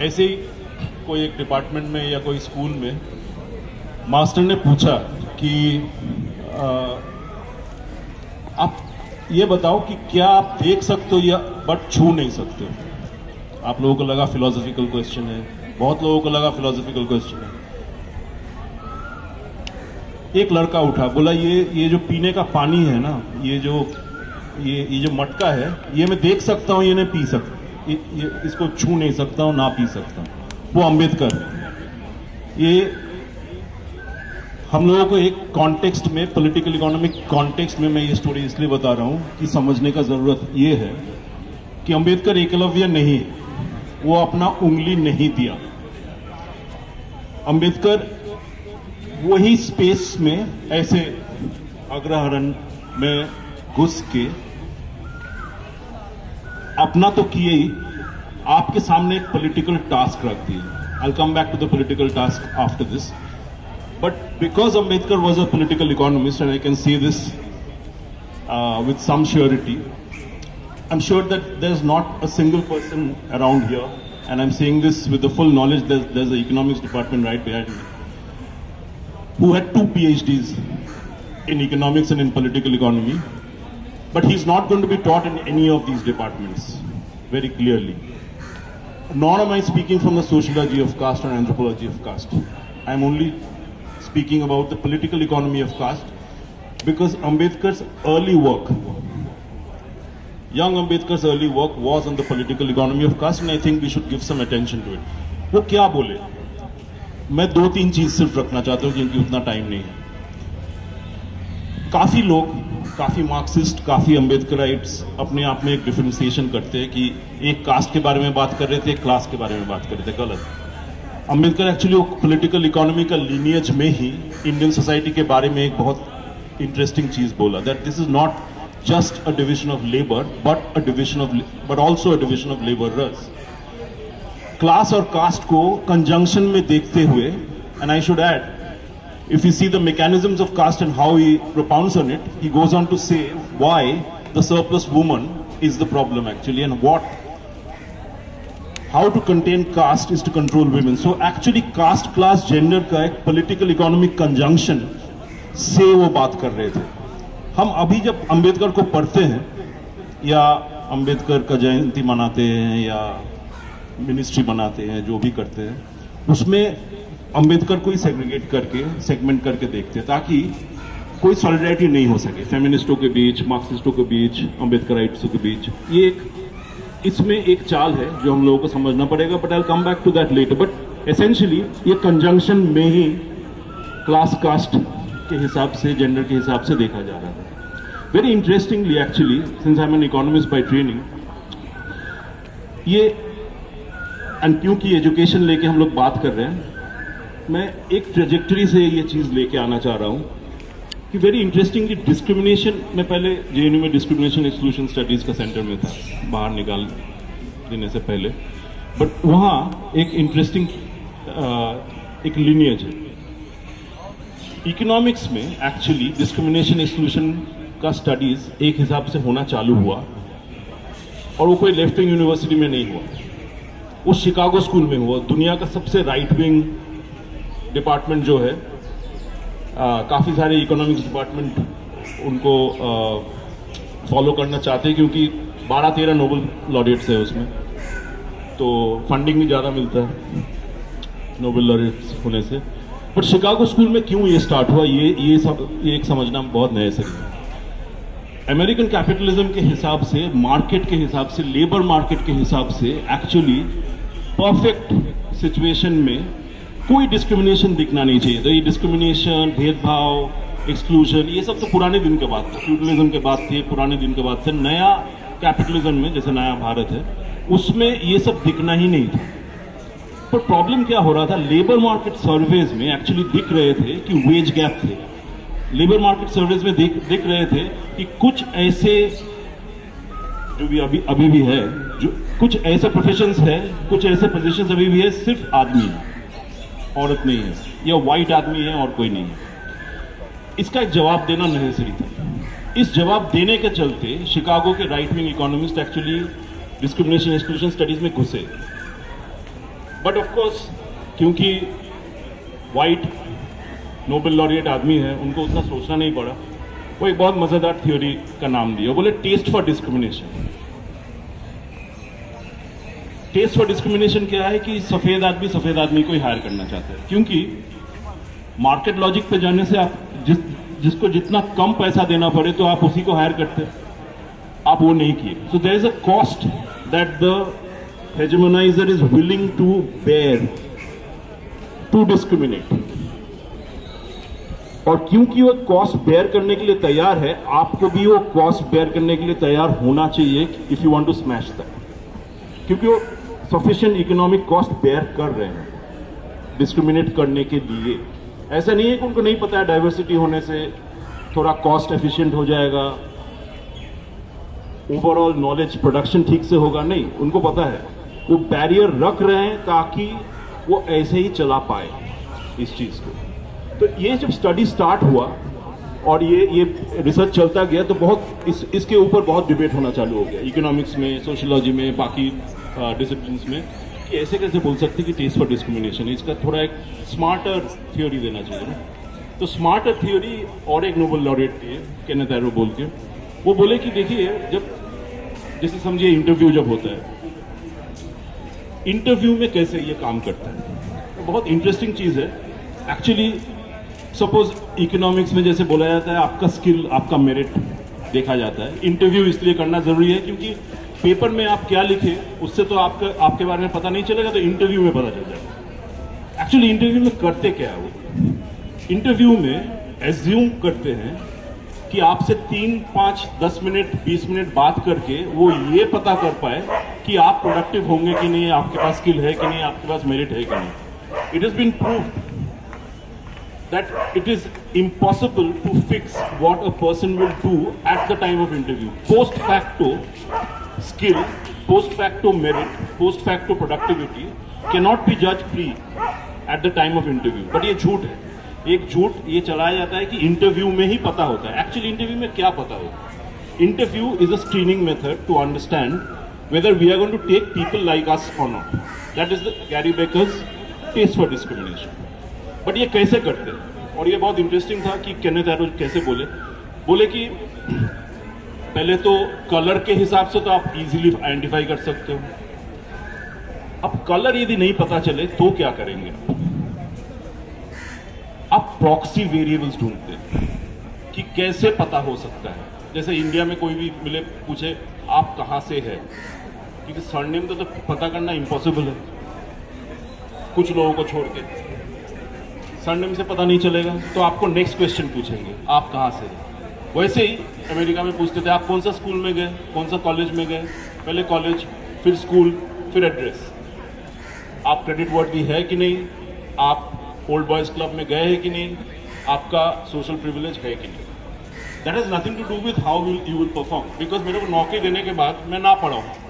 ऐसे ही कोई एक डिपार्टमेंट में या कोई स्कूल में मास्टर ने पूछा कि आप ये बताओ कि क्या आप देख सकते हो या बट छू नहीं सकते हो। आप लोगों को लगा फिलोसॉफिकल क्वेश्चन है, बहुत लोगों को लगा फिलोसॉफिकल क्वेश्चन है। एक लड़का उठा, बोला ये जो पीने का पानी है ना, ये जो मटका है, ये मैं देख सकता हूं, ये नहीं पी सकता, इसको छू नहीं सकता हूं, ना पी सकता हूं। वो अंबेडकर। ये हम लोगों को एक कॉन्टेक्स्ट में, पॉलिटिकल इकोनॉमिक कॉन्टेक्स्ट में मैं ये स्टोरी इसलिए बता रहा हूं कि समझने का जरूरत ये है कि अंबेडकर एकलव्य नहीं, वो अपना उंगली नहीं दिया। अंबेडकर वही स्पेस में ऐसे अग्रहरण में घुस के अपना तो किए ही, आपके सामने एक पॉलिटिकल टास्क रख दिए। I come back to the political task after this, but because Ambedkar was a political economist, and I can say this with some surety, I'm sure that there's not a single person around here, and I'm saying this with the full knowledge that there's the economics department right behind me, who had 2 PhDs in economics and in political economy, but he's not going to be taught in any of these departments, very clearly. Nor am I speaking from the sociology of caste or anthropology of caste. I'm only speaking about the political economy of caste, because Ambedkar's early work, young Ambedkar's early work was on the political economy of caste, and I think we should give some attention to it. वो क्या बोले, मैं 2-3 चीज सिर्फ रखना चाहता हूँ क्योंकि उतना टाइम नहीं है। काफी लोग, काफी मार्क्सिस्ट, काफी अम्बेडकराइट्स अपने आप में एक डिफरेंशिएशन करते हैं कि एक कास्ट के बारे में बात कर रहे थे, एक क्लास के बारे में बात कर रहे थे। गलत। अंबेडकर एक्चुअली पॉलिटिकल इकोनॉमी का लीनियज में ही इंडियन सोसाइटी के बारे में एक बहुत इंटरेस्टिंग चीज बोला, that this is not just a division of labour but also a division of labourers. Class और कास्ट को कंजंक्शन में देखते हुए, and I should add, if you see the mechanisms of caste and how he propounds on it, he goes on to say why the surplus woman is the problem actually, and how to contain caste is to control women. So actually caste, class, gender का एक political economic conjunction से वो बात कर रहे थे। हम अभी जब अंबेडकर को पढ़ते हैं या अंबेडकर का जयंती मनाते हैं या मिनिस्ट्री बनाते हैं, जो भी करते हैं, उसमें अंबेडकर को ही सेगमेंट करके देखते हैं ताकि कोई सॉलिडारिटी नहीं हो सके फेमिनिस्टों के बीच, मार्क्सिस्टों के बीच, अंबेडकराइट्सों के बीच। ये इसमें एक चाल है जो हम लोगों को समझना पड़ेगा, but I will come back to that later. But essentially ये कंजंक्शन में ही क्लास, कास्ट के हिसाब से, जेंडर के हिसाब से देखा जा रहा है। Very interestingly actually, since I am an economist by training, ये एंड क्योंकि एजुकेशन लेके हम लोग बात कर रहे हैं, मैं एक ट्रेजेक्टरी से ये चीज लेके आना चाह रहा हूं कि वेरी इंटरेस्टिंगली डिस्क्रिमिनेशन, मैं पहले जेएनयू में डिस्क्रिमिनेशन एक्सक्लूजन स्टडीज का सेंटर में था बाहर निकाल देने से पहले, बट वहां एक इंटरेस्टिंग एक लिनियज है। इकोनॉमिक्स में एक्चुअली डिस्क्रिमिनेशन एक्सक्लूजन का स्टडीज एक हिसाब से होना चालू हुआ, और वो कोई लेफ्ट विंग यूनिवर्सिटी में नहीं हुआ, वो शिकागो स्कूल में हुआ। दुनिया का सबसे राइट विंग डिपार्टमेंट जो है, काफ़ी सारे इकोनॉमिक्स डिपार्टमेंट उनको फॉलो करना चाहते हैं क्योंकि 12-13 नोबेल लॉरेट्स है उसमें, तो फंडिंग भी ज़्यादा मिलता है नोबेल लॉरेट्स होने से। बट शिकागो स्कूल में क्यों ये स्टार्ट हुआ, ये एक समझना बहुत नया से। अमेरिकन कैपिटलिज्म के हिसाब से, मार्केट के हिसाब से, लेबर मार्केट के हिसाब से एक्चुअली परफेक्ट सिचुएशन में कोई डिस्क्रिमिनेशन दिखना नहीं चाहिए। तो ये डिस्क्रिमिनेशन, भेदभाव, एक्सक्लूजन, ये सब तो पुराने दिन के बाद थे, फ्यूडलिज्म के बाद थे, पुराने दिन के बाद थे। नया कैपिटलिज्म में, जैसे नया भारत है, उसमें ये सब दिखना ही नहीं था। पर प्रॉब्लम क्या हो रहा था, लेबर मार्केट सर्वेज में एक्चुअली दिख रहे थे कि वेज गैप थे। लेबर मार्केट सर्वेज में दिख रहे थे कि कुछ ऐसे, जो भी अभी भी है, जो कुछ ऐसे प्रोफेशंस है, कुछ ऐसे पोजीशंस अभी भी है, सिर्फ आदमी है, औरत नहीं है, या व्हाइट आदमी है और कोई नहीं है। इसका एक जवाब देना नेसेसरी था। इस जवाब देने के चलते शिकागो के right wing economist actually discrimination exclusion studies में घुसे। बट ऑफ कोर्स क्योंकि वाइट नोबेल लॉरिएट आदमी है, उनको उतना सोचना नहीं पड़ा, वो एक बहुत मजेदार थ्योरी का नाम दिया, बोले taste for discrimination. Taste for discrimination क्या है कि सफेद आदमी को ही हायर करना चाहते हैं, क्योंकि मार्केट लॉजिक पे जाने से आप जिसको जितना कम पैसा देना पड़े तो आप उसी को हायर करते हैं, आप वो नहीं किए। So there is a cost that the hegemoniser is willing to bear to discriminate, और क्योंकि वो कॉस्ट बेयर करने के लिए तैयार है, आपको भी वो कॉस्ट बेयर करने के लिए तैयार होना चाहिए if you want to smash that, क्योंकि वो सफिशिएंट इकोनॉमिक कॉस्ट बेयर कर रहे हैं डिस्क्रिमिनेट करने के लिए। ऐसा नहीं है कि उनको नहीं पता है डाइवर्सिटी होने से थोड़ा कॉस्ट एफिशिएंट हो जाएगा, ओवरऑल नॉलेज प्रोडक्शन ठीक से होगा, नहीं, उनको पता है, वो बैरियर रख रहे हैं ताकि वो ऐसे ही चला पाए इस चीज को। तो ये जब स्टडी स्टार्ट हुआ और ये रिसर्च चलता गया तो बहुत इसके ऊपर बहुत डिबेट होना चालू हो गया, इकोनॉमिक्स में, सोशियोलॉजी में, बाकी डिसिप्लिन्स में, कि ऐसे कैसे बोल सकते कि टेस्ट फॉर डिस्क्रिमिनेशन, इसका थोड़ा एक स्मार्टर थ्योरी देना चाहिए ना। तो स्मार्टर थ्योरी और एक नोबेल लॉरिएट थे केनेथ एरो बोल के, वो बोले कि देखिए, जब जैसे समझिए इंटरव्यू जब होता है, इंटरव्यू में कैसे ये काम करता है, तो बहुत इंटरेस्टिंग चीज है एक्चुअली। सपोज इकोनॉमिक्स में जैसे बोला जाता है आपका स्किल, आपका मेरिट देखा जाता है, इंटरव्यू इसलिए करना जरूरी है क्योंकि पेपर में आप क्या लिखे उससे तो आपके बारे में पता नहीं चलेगा, तो इंटरव्यू में पता चल जाएगा। एक्चुअली इंटरव्यू में करते क्या है वो, इंटरव्यू में एज्यूम करते हैं कि आपसे 3, 5, 10 मिनट, 20 मिनट बात करके वो ये पता कर पाए कि आप प्रोडक्टिव होंगे कि नहीं, आपके पास स्किल है कि नहीं, आपके पास मेरिट है कि नहीं। It has been proved that it is impossible to fix what a person will do at the time of interview. Post facto skill, post facto merit, post facto productivity cannot be judged free at the time of interview. But ये झूठ है, एक झूठ ये चलाया जाता है कि इंटरव्यू में ही पता होता है। एक्चुअली इंटरव्यू में क्या पता होगा? Interview is a screening method to understand whether we are going to take people like us or not. That is the Gary Becker's taste for discrimination. But ये कैसे करते हैं, और ये बहुत इंटरेस्टिंग था कि केनेथ एरो कैसे बोले कि पहले तो कलर के हिसाब से तो आप इजीली आइडेंटिफाई कर सकते हो। अब कलर यदि नहीं पता चले तो क्या करेंगे? आप प्रॉक्सी वेरिएबल्स ढूंढते हैं कि कैसे पता हो सकता है। जैसे इंडिया में कोई भी मिले, पूछे आप कहां से है, क्योंकि सरनेम तो पता करना इम्पॉसिबल है कुछ लोगों को छोड़ के, सरनेम से पता नहीं चलेगा, तो आपको नेक्स्ट क्वेश्चन पूछेंगे, आप कहाँ से हैं। वैसे ही अमेरिका में पूछते थे आप कौन सा स्कूल में गए, कौन सा कॉलेज में गए, पहले कॉलेज, फिर स्कूल, फिर एड्रेस, आप क्रेडिट वर्दी है कि नहीं, आप ओल्ड बॉयज क्लब में गए हैं कि नहीं, आपका सोशल प्रिविलेज है कि नहीं। That has nothing to do with how you will perform, because मेरे को नौकरी देने के बाद मैं ना पढ़ा हूं,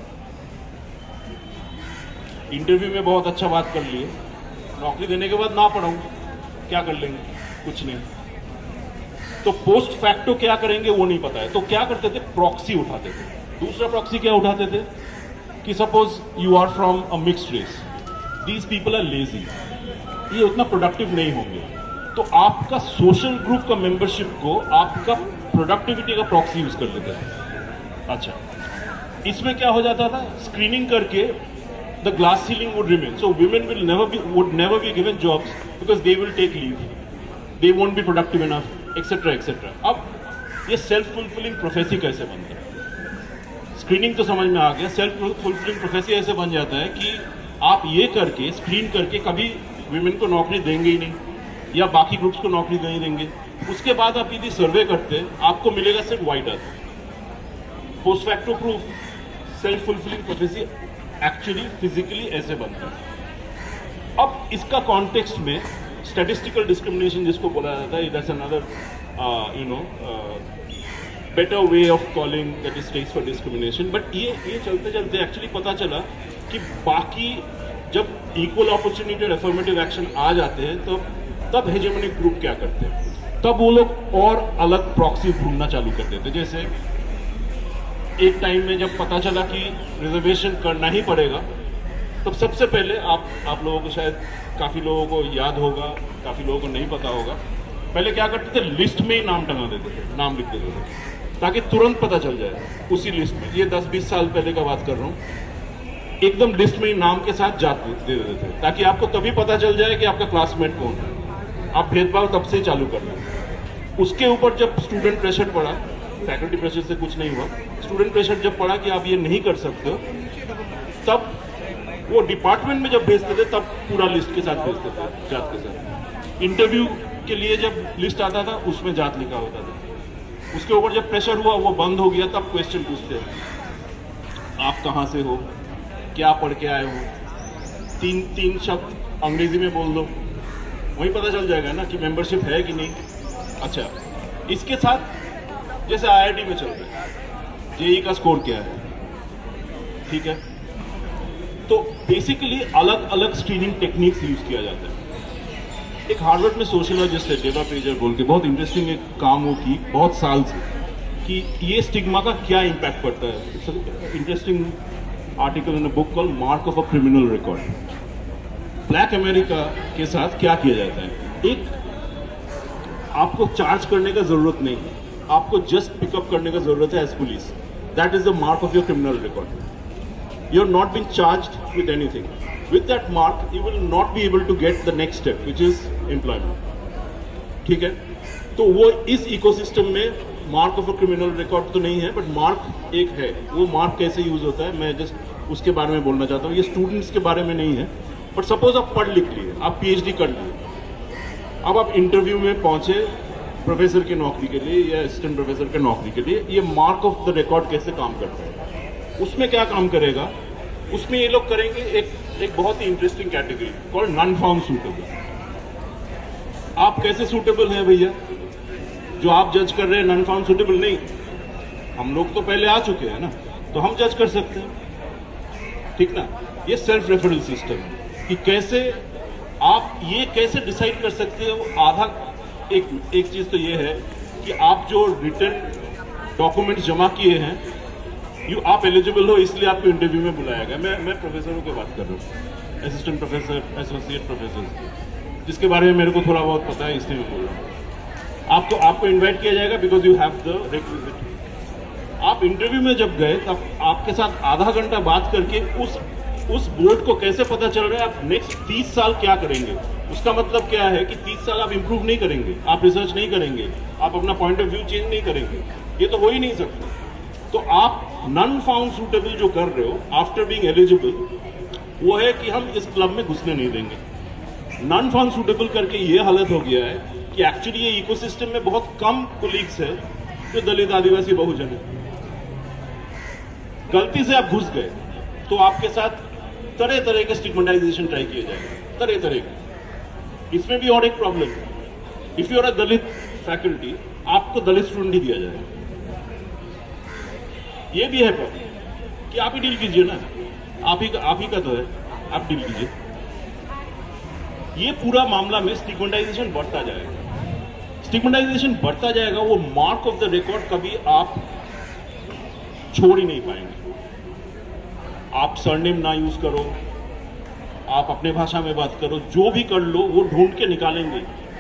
इंटरव्यू में बहुत अच्छा बात कर लिए, नौकरी देने के बाद ना पढ़ाऊं, क्या कर लेंगे? कुछ नहीं। तो पोस्ट फैक्टो क्या करेंगे वो नहीं पता है, तो क्या करते थे? प्रॉक्सी उठाते थे। दूसरा प्रॉक्सी क्या उठाते थे कि suppose you are from a mixed race, these people are lazy, ये उतना प्रोडक्टिव नहीं होंगे, तो आपका सोशल ग्रुप का मेंबरशिप को आपका प्रोडक्टिविटी का प्रॉक्सी यूज कर लेते थे। अच्छा, इसमें क्या हो जाता था? स्क्रीनिंग करके the glass ceiling would remain. So women would never be given jobs because they will take leave, they won't be productive enough, etc. etc. अब ये सेल्फ फुलफिलिंग प्रोफेसी कैसे बनता है? स्क्रीनिंग तो समझ में आ गया, सेल्फ फुलफिलिंग प्रोफेसी ऐसे बन जाता है कि आप ये करके स्क्रीन करके कभी विमेन को नौकरी देंगे ही नहीं या बाकी ग्रुप्स को नौकरी नहीं देंगे। उसके बाद आप यदि सर्वे करते हैं आपको मिलेगा सिर्फ white earth. Post facto proof self fulfilling prophecy actually physically ऐसे बनता है। अब इसका कॉन्टेक्स्ट में स्टैटिस्टिकल डिस्क्रिमिनेशन जिसको बोला जाता है, that's another better way of calling that is taste for discrimination. But ये चलते चलते एक्चुअली पता चला कि बाकी जब इक्वल अपॉर्चुनिटी और अफर्मेटिव एक्शन आ जाते हैं तब हेजेमोनिक ग्रुप क्या करते हैं, तब वो लोग और अलग प्रॉक्सी ढूंढना चालू कर देते। जैसे एक टाइम में जब पता चला कि रिजर्वेशन करना ही पड़ेगा तो सबसे पहले आप लोगों को शायद काफ़ी लोगों को याद होगा, काफ़ी लोगों को नहीं पता होगा, पहले क्या करते थे, लिस्ट में ही नाम टंगा देते थे, नाम लिख देते थे ताकि तुरंत पता चल जाए उसी लिस्ट में। ये 10-20 साल पहले का बात कर रहा हूँ। एकदम लिस्ट में ही नाम के साथ जात दे देते थे ताकि आपको तभी पता चल जाए कि आपका क्लासमेट कौन है। आप भेदभाव तब से ही चालू कर लें। उसके ऊपर जब स्टूडेंट प्रेशर पड़ा, फैकल्टी प्रेशर से कुछ नहीं हुआ, स्टूडेंट प्रेशर जब पड़ा कि आप ये नहीं कर सकते हो, तब वो डिपार्टमेंट में जब भेजते थे तब पूरा लिस्ट के साथ भेजते थे, जात के साथ। इंटरव्यू के लिए जब लिस्ट आता था उसमें जात लिखा होता था। उसके ऊपर जब प्रेशर हुआ, वो बंद हो गया, तब क्वेश्चन पूछते हैं आप कहाँ से हो, क्या पढ़ के आए हो, तीन शब्द अंग्रेजी में बोल दो, वही पता चल जाएगा ना कि मेंबरशिप है कि नहीं। अच्छा, इसके साथ जैसे आईआईटी में चल रहा है, जेईई का स्कोर क्या है, ठीक है, तो बेसिकली अलग अलग स्क्रीनिंग टेक्निक्स यूज किया जाता है। एक हार्वर्ड में सोशियोलॉजिस्ट है डेवा पेजर बोल के, बहुत इंटरेस्टिंग एक काम वो की बहुत साल से, कि ये स्टिग्मा का क्या इम्पैक्ट पड़ता है। It's interesting article in a book called mark of a criminal record. Black America के साथ क्या किया जाता है, एक आपको चार्ज करने का जरूरत नहीं है, आपको जस्ट पिकअप करने का जरूरत है as police. That is the mark of your criminal record. You are not being charged with anything. With that mark, you will not be able to get the next step, which is employment. ठीक है, तो वो इस ecosystem में mark of a criminal record तो नहीं है, but mark एक है। वो मार्क कैसे यूज होता है, मैं जस्ट उसके बारे में बोलना चाहता हूँ। ये स्टूडेंट्स के बारे में नहीं है, बट सपोज आप पढ़ लिख लिए, आप पीएचडी कर लिए, अब आप इंटरव्यू में पहुंचे प्रोफेसर की नौकरी के लिए या असिस्टेंट प्रोफेसर की नौकरी के लिए। ये मार्क ऑफ द रिकॉर्ड कैसे काम करता है, उसमें क्या काम करेगा, उसमें ये लोग करेंगे एक बहुत ही interesting category called none found suitable. आप कैसे सूटेबल हैं भैया, जो आप जज कर रहे हैं नॉन फाउंड सूटेबल नहीं, हम लोग तो पहले आ चुके हैं ना, तो हम जज कर सकते हैं, ठीक ना। ये सेल्फ रेफरल सिस्टम है कि कैसे आप ये कैसे डिसाइड कर सकते हो। आधा एक चीज तो ये है कि आप जो रिटन डॉक्यूमेंट जमा किए हैं, आप एलिजिबल हो, इसलिए आपको इंटरव्यू में बुलाया गया। मैं प्रोफेसरों की बात कर रहा हूँ, असिस्टेंट प्रोफेसर, एसोसिएट प्रोफेसर, जिसके बारे में मेरे को थोड़ा बहुत पता है, इसलिए मैं बोल रहा हूँ। आपको इनवाइट किया जाएगा because you have the requisite. आप इंटरव्यू में जब गए तब आपके साथ आधा घंटा बात करके उस बोर्ड को कैसे पता चल रहा है आप नेक्स्ट 30 साल क्या करेंगे। उसका मतलब क्या है कि 30 साल आप इंप्रूव नहीं करेंगे, आप रिसर्च नहीं करेंगे, आप अपना पॉइंट ऑफ व्यू चेंज नहीं करेंगे, ये तो हो ही नहीं सकता। तो आप नॉन फाउंड सूटेबल जो कर रहे हो आफ्टर बीइंग एलिजिबल, वो है कि हम इस क्लब में घुसने नहीं देंगे। नॉन फाउंड सूटेबल करके ये हालत हो गया है कि एक्चुअली ये इकोसिस्टम में बहुत कम कोलीग्स है जो दलित, आदिवासी, बहुजन है। गलती से आप घुस गए तो आपके साथ तरह तरह के स्टिग्मेटाइजेशन ट्राई किए जाएंगे, तरह तरह के। इसमें भी और एक प्रॉब्लम है, if you are a Dalit faculty, आपको दलित स्टूडेंट ही दिया जाएगा। ये भी है प्रॉब्लम कि आप ही डील कीजिए ना, आप ही का तो है, आप डील कीजिए। ये पूरा मामला में स्टिग्मेटाइजेशन बढ़ता जाएगा, स्टिग्मेटाइजेशन बढ़ता जाएगा। वो मार्क ऑफ द रिकॉर्ड कभी आप छोड़ ही नहीं पाएंगे। आप सरनेम ना यूज करो, आप अपने भाषा में बात करो, जो भी कर लो, वो ढूंढ के निकालेंगे।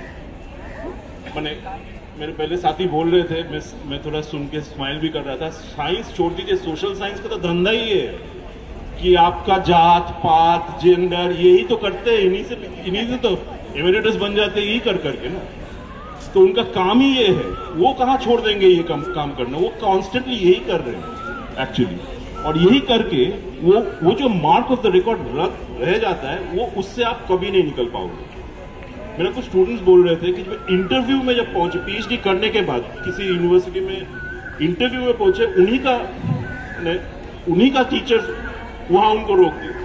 मेरे पहले साथी बोल रहे थे, मैं थोड़ा सुन के स्माइल भी कर रहा था। साइंस छोड़ दीजिए, सोशल साइंस का तो धंधा ही है कि आपका जात पात जेंडर यही तो करते हैं, इन्हीं से तो एमिरेटस बन जाते हैं, यही कर करके ना। तो उनका काम ही ये है, वो कहाँ छोड़ देंगे ये काम करना, वो कॉन्स्टेंटली यही कर रहे हैं एक्चुअली। और यही करके वो जो मार्क ऑफ द रिकॉर्ड रह जाता है, वो उससे आप कभी नहीं निकल पाओगे। मेरे कुछ स्टूडेंट्स बोल रहे थे कि जब इंटरव्यू में जब पहुंचे, पीएचडी करने के बाद किसी यूनिवर्सिटी में इंटरव्यू में पहुंचे, उन्हीं का टीचर वहां उनको रोक दिया।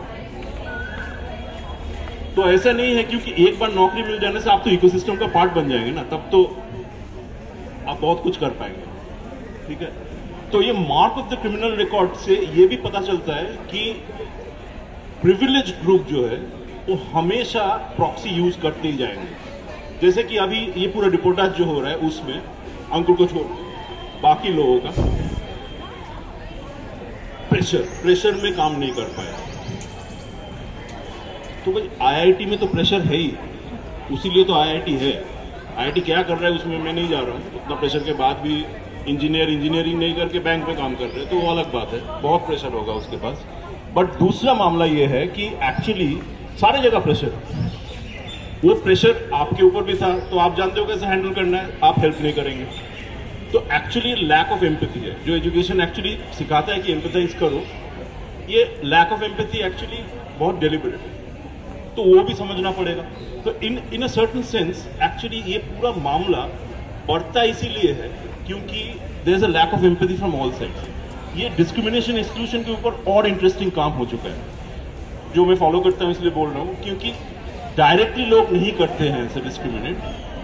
तो ऐसा नहीं है क्योंकि एक बार नौकरी मिल जाने से आप तो इकोसिस्टम का पार्ट बन जाएंगे ना, तब तो आप बहुत कुछ कर पाएंगे, ठीक है। तो ये mark of the criminal record से ये भी पता चलता है कि प्रिविलेज ग्रुप जो है वो हमेशा प्रॉक्सी यूज करते ही जाएंगे। जैसे कि अभी ये पूरा रिपोर्टाज जो हो रहा है उसमें अंकुर को छोड़ बाकी लोगों का प्रेशर में काम नहीं कर पाया। तो भाई आईआईटी में तो प्रेशर है ही, उसीलिए तो आईआईटी है। आईआईटी क्या कर रहा है उसमें मैं नहीं जा रहा हूँ, उतना प्रेशर के बाद भी इंजीनियरिंग नहीं करके बैंक में काम कर रहे हैं, तो वो अलग बात है, बहुत प्रेशर होगा उसके पास। बट दूसरा मामला ये है कि एक्चुअली सारे जगह प्रेशर है, वो प्रेशर आपके ऊपर भी था, तो आप जानते हो कैसे हैंडल करना है, आप हेल्प नहीं करेंगे। तो एक्चुअली लैक ऑफ एम्पैथी है, जो एजुकेशन एक्चुअली सिखाता है कि एम्पैथाइज करो, ये लैक ऑफ एम्पैथी एक्चुअली बहुत डेलिबरेट है, तो वो भी समझना पड़ेगा। तो in a certain sense actually ये पूरा मामला बढ़ता इसीलिए है क्योंकि there is a lack of empathy from all sides. ये डिस्क्रिमिनेशन एक्सक्लूजन के ऊपर और इंटरेस्टिंग काम हो चुका है, जो मैं फॉलो करता हूं इसलिए बोल रहा हूं, क्योंकि डायरेक्टली लोग नहीं करते हैं ऐसे डिस्क्रिमिनेट,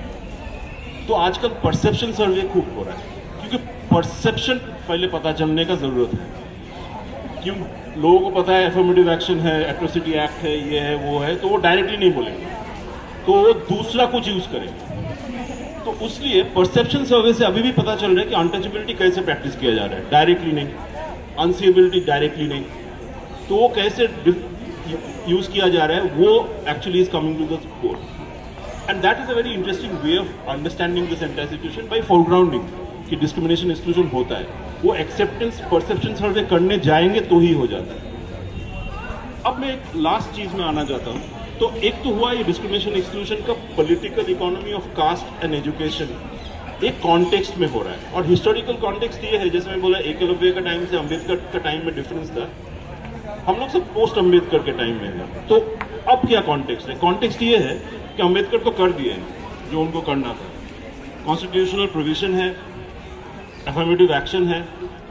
तो आजकल परसेप्शन सर्वे खूब हो रहा है, क्योंकि परसेप्शन पहले पता चलने का जरूरत है। क्यों लोगों को पता है एफर्मेटिव एक्शन है, एट्रोसिटी एक्ट है, ये है वो है, तो वो डायरेक्टली नहीं बोलेंगे, तो वो दूसरा कुछ यूज करेंगे। तो उसलिए परसेप्शन सर्वे से अभी भी पता चल रहा है कि अनटचेबिलिटी कैसे प्रैक्टिस किया जा रहा है, डायरेक्टली नहीं, अनसीएबिलिटी डायरेक्टली नहीं, तो वो कैसे यूज किया जा रहा है, वो actually is coming to the fore. And that is a very interesting way of understanding this entire situation by foregrounding कि डिस्क्रिमिनेशन एक्सक्लूजन होता है। वो एक्सेप्टेंस परसेप्शन सर्वे करने जाएंगे तो ही हो जाता है। अब मैं एक लास्ट चीज में आना चाहता हूं, तो एक तो हुआ ये डिस्क्रिमिनेशन एक्सक्लूजन का political economy of caste and education एक कॉन्टेक्स्ट में हो रहा है, और हिस्टोरिकल कॉन्टेक्स्ट ये है, जैसे मैं बोला एकलव्य का टाइम से अम्बेडकर का टाइम में डिफरेंस था, हम लोग सब पोस्ट अम्बेडकर के टाइम में है। तो अब क्या कॉन्टेक्स्ट है? कॉन्टेक्स्ट ये है कि अम्बेडकर तो कर दिए जो उनको करना था, कॉन्स्टिट्यूशनल प्रोविजन है, एफर्मेटिव एक्शन है,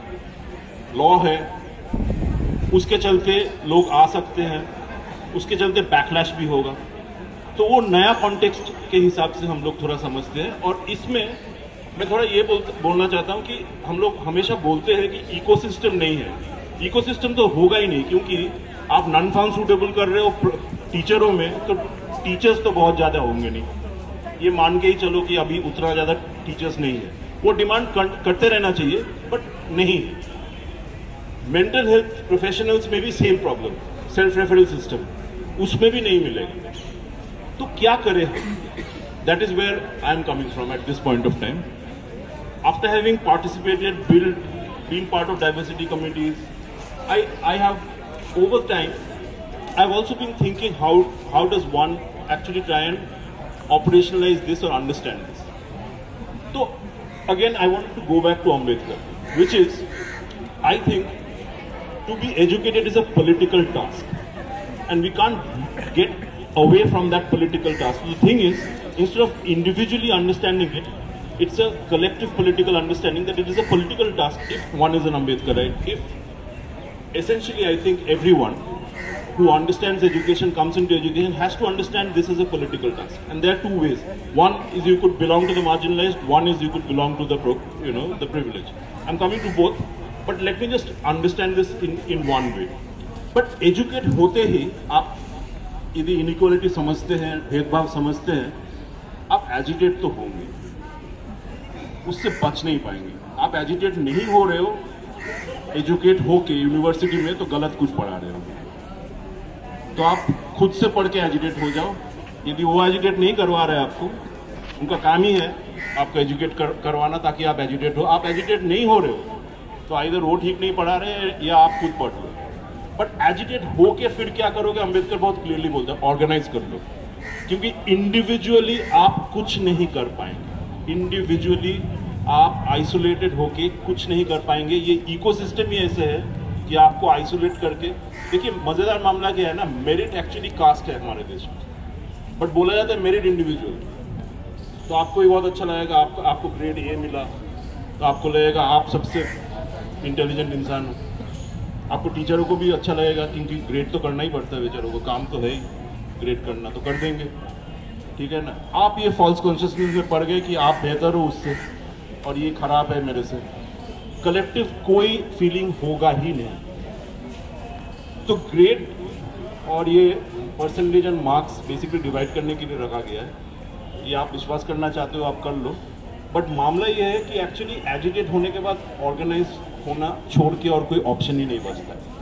लॉ है, उसके चलते लोग आ सकते हैं, उसके चलते बैकलैश भी होगा। तो वो नया कॉन्टेक्स्ट के हिसाब से हम लोग थोड़ा समझते हैं। और इसमें मैं थोड़ा ये बोलना चाहता हूं कि हम लोग हमेशा बोलते हैं कि इकोसिस्टम नहीं है, इकोसिस्टम तो होगा ही नहीं, क्योंकि आप नॉन फाउंड सूटेबल कर रहे हो टीचरों में, तो टीचर्स तो बहुत ज्यादा होंगे नहीं, ये मान के ही चलो कि अभी उतना ज्यादा टीचर्स नहीं है। वो डिमांड करते रहना चाहिए, बट नहीं। मेंटल हेल्थ प्रोफेशनल्स में भी same problem, self referral system, उसमें भी नहीं मिलेगा। तो क्या करें? That is where I am coming from at this point of time. After having participated, build, been part of diversity committees, I have over time, I've also been thinking how does one actually try and operationalize this or understand this. So again, I wanted to go back to Ambedkar, which is, I think, to be educated is a political task, and we can't get away from that political task. The thing is, instead of individually understanding it, it's a collective political understanding that it is a political task if one is an Ambedkarite. If essentially, I think everyone who understands education, comes into education, has to understand this is a political task. And there are two ways. One is you could belong to the marginalized, one is you could belong to the the privileged. I'm coming to both, but let me just understand this in one way. But educate होते ही आप यदि inequality समझते हैं, भेदभाव समझते हैं, आप agitate तो होंगे, उससे बच नहीं पाएंगे। आप agitate नहीं हो रहे हो, एजुकेट होके यूनिवर्सिटी में, तो गलत कुछ पढ़ा रहे हो। तो आप खुद से पढ़ के एजुकेट हो जाओ। यदि वो एजुकेट नहीं करवा रहे आपको, उनका काम ही है आपको एजुकेट करवाना ताकि आप एजुकेट हो। आप एजुकेट नहीं हो रहे हो तो आइदर वो ठीक नहीं पढ़ा रहे या आप खुद पढ़ लो। बट एजुकेट होके फिर क्या करोगे? अम्बेडकर बहुत क्लियरली बोलते हैं, ऑर्गेनाइज कर लो, क्योंकि इंडिविजुअली आप कुछ नहीं कर पाएंगे। इंडिविजुअली आप आइसोलेटेड होके कुछ नहीं कर पाएंगे। ये इकोसिस्टम ही ऐसे है कि आपको आइसोलेट करके, देखिए मजेदार मामला क्या है ना, मेरिट एक्चुअली कास्ट है हमारे देश में, बट बोला जाता है मेरिट इंडिविजुअल। तो आपको ही बहुत अच्छा लगेगा, आपको ग्रेड ए मिला तो आपको लगेगा आप सबसे इंटेलिजेंट इंसान हो। आपको टीचरों को भी अच्छा लगेगा, क्योंकि ग्रेड तो करना ही पड़ता है बेचारों को, काम तो है ही ग्रेड करना, तो कर देंगे, ठीक है ना। आप ये फॉल्स कॉन्शियसनेस में पड़ गए कि आप बेहतर हो उससे और ये खराब है मेरे से। कलेक्टिव कोई फीलिंग होगा ही नहीं। तो ग्रेड और ये percentage and marks basically divide करने के लिए रखा गया है। ये आप विश्वास करना चाहते हो आप कर लो, बट मामला ये है कि एक्चुअली एजुकेट होने के बाद ऑर्गेनाइज होना छोड़ के और कोई ऑप्शन ही नहीं बचता है।